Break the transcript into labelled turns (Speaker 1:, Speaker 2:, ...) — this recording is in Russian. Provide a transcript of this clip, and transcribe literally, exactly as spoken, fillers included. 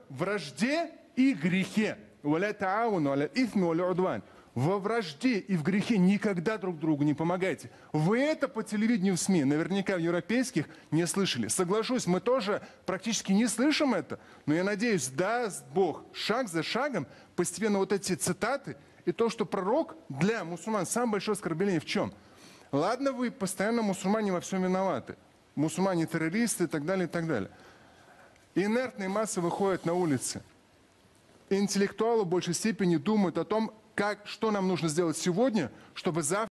Speaker 1: вражде и грехе. «Валя таауну аля исми валь удван». Во вражде и в грехе никогда друг другу не помогайте. Вы это по телевидению в СМИ, наверняка в европейских, не слышали. Соглашусь, мы тоже практически не слышим это, но я надеюсь, даст Бог, шаг за шагом, постепенно вот эти цитаты и то, что пророк для мусульман, самое большое оскорбление в чем? Ладно, вы постоянно мусульмане во всем виноваты. Мусульмане террористы и так далее, и так далее. Инертные массы выходят на улицы. Интеллектуалы в большей степени думают о том, как, что нам нужно сделать сегодня, чтобы завтра